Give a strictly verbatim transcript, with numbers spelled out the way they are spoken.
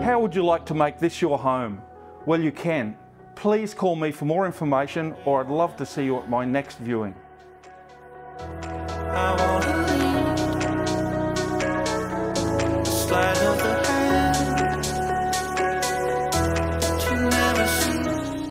how would you like to make this your home? Well, you can. Please call me for more information, or I'd love to see you at my next viewing.